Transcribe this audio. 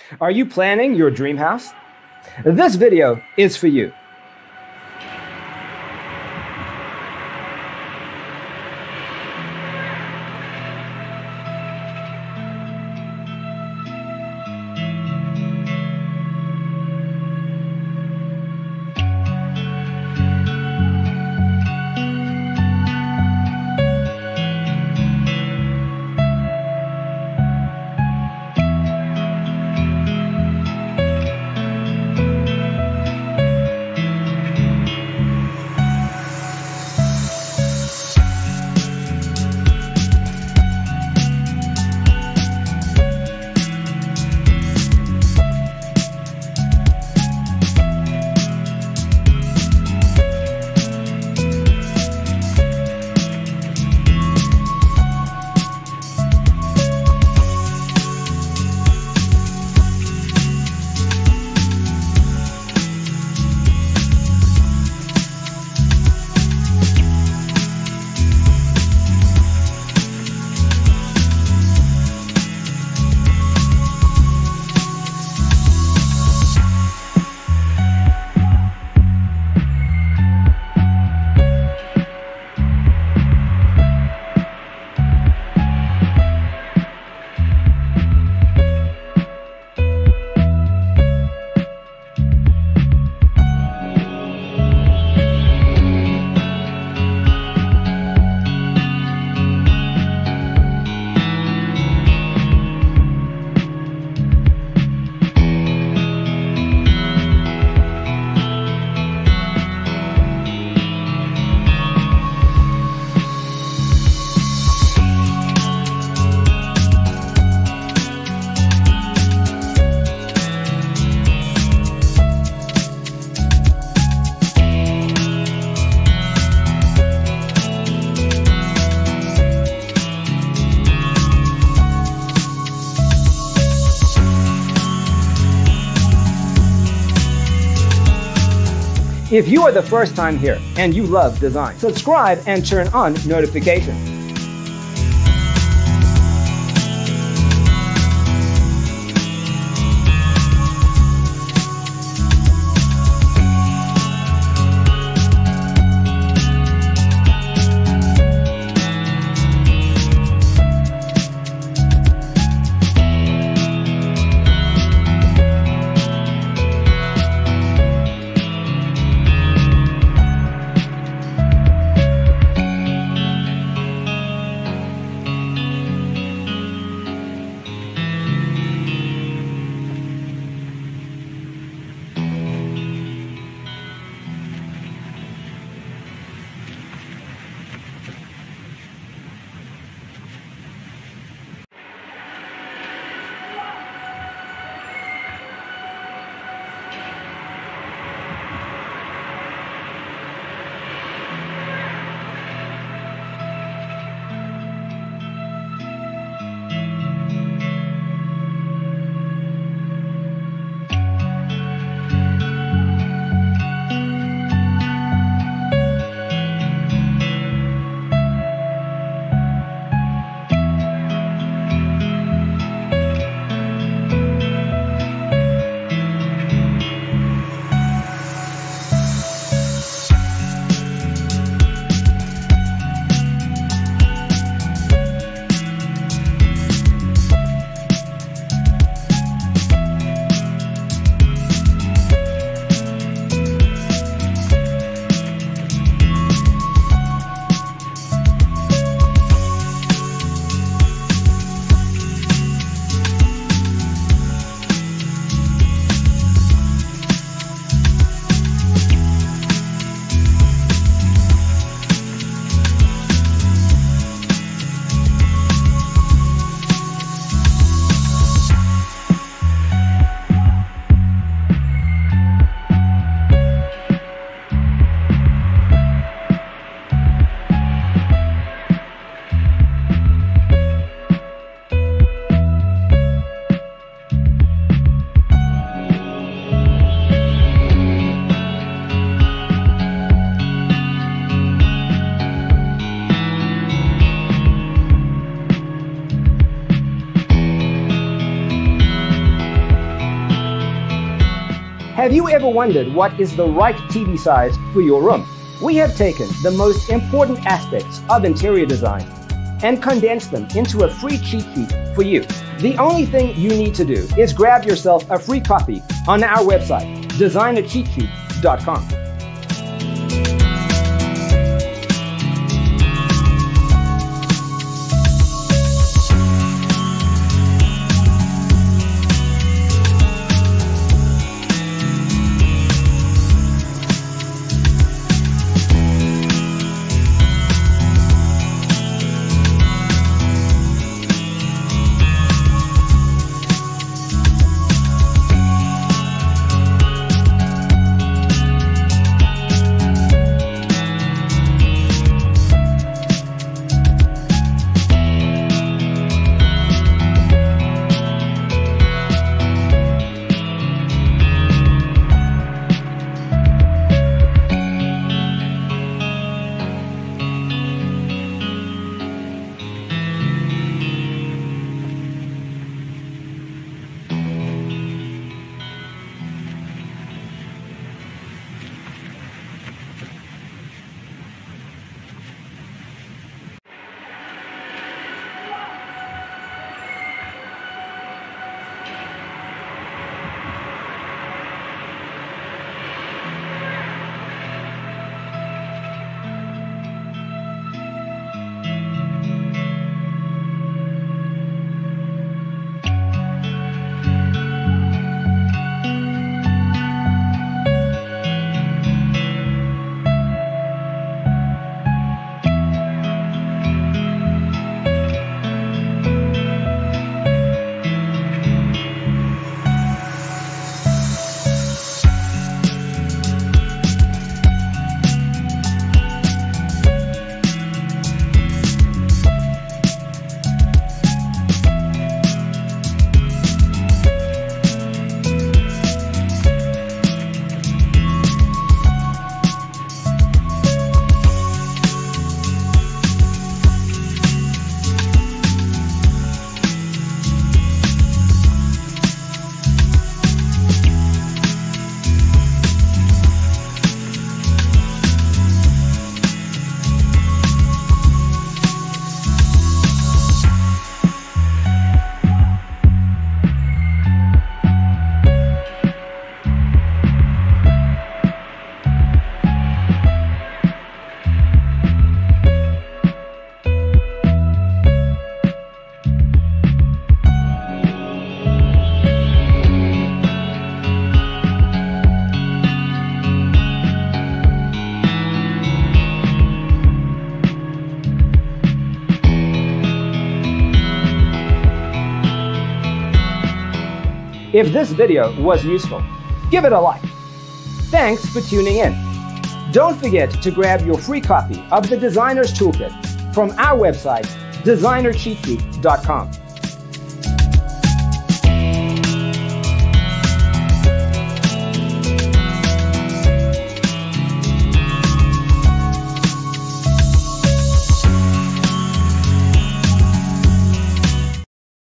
Are you planning your dream house? This video is for you. If you are the first time here and you love design, subscribe and turn on notifications. Have you ever wondered what is the right TV size for your room? We have taken the most important aspects of interior design and condensed them into a free cheat sheet for you. The only thing you need to do is grab yourself a free copy on our website, designercheatsheet.com. If this video was useful, give it a like. Thanks for tuning in. Don't forget to grab your free copy of the Designer's Toolkit from our website, designercheatsheet.com.